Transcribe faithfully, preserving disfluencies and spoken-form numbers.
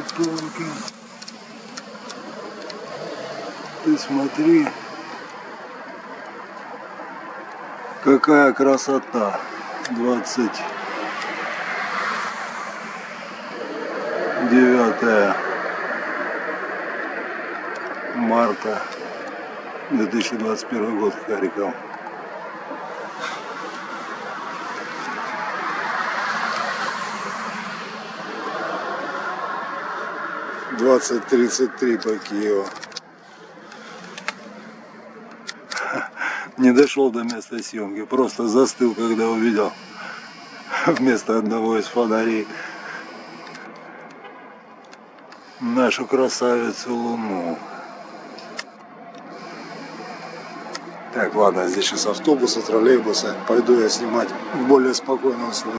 елки-палки. Ты смотри, какая красота. двадцать девятое марта две тысячи двадцать первый год, Харьков. двадцать тридцать три по Киеву. Не дошел до места съемки, просто застыл, когда увидел вместо одного из фонарей нашу красавицу Луну. Так, ладно, здесь сейчас автобусы, троллейбусы. Пойду я снимать в более спокойном случае.